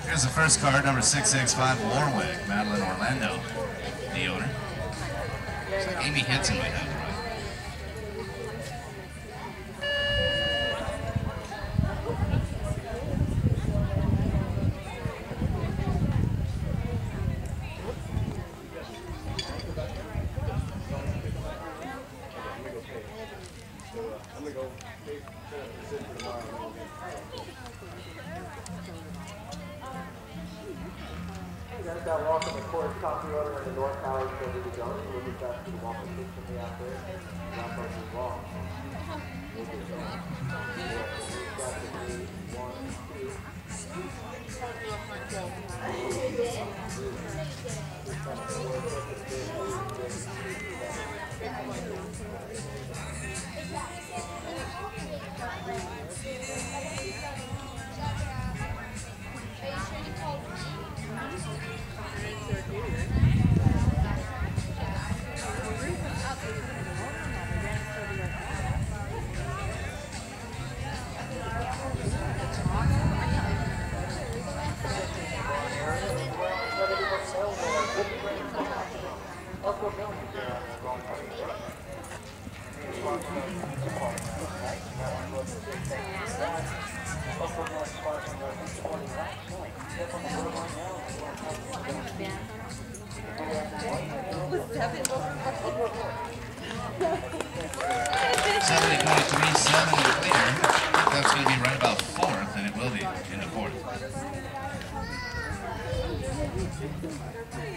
Here's the first card, number 665, Warwick, Madeline Orlando, the owner. So Amy Henson might have it right. That walk in the course, top the order in the north tower, so we go. We'll get back to the walk and from the out there. Wrap up the wall. We'll get going. That's going to be right about fourth, and it will be in the fourth.